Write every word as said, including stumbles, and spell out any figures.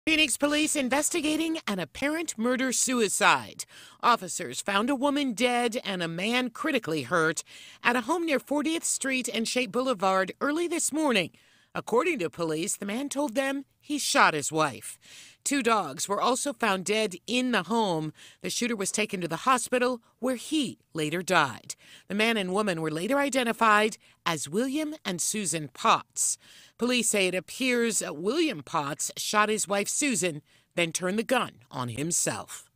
Phoenix police investigating an apparent murder-suicide. Officers found a woman dead and a man critically hurt at a home near fortieth Street and Shea Boulevard early this morning. According to police, the man told them he shot his wife. Two dogs were also found dead in the home. The shooter was taken to the hospital where he later died. The man and woman were later identified as William and Susan Potts. Police say it appears William Potts shot his wife Susan, then turned the gun on himself.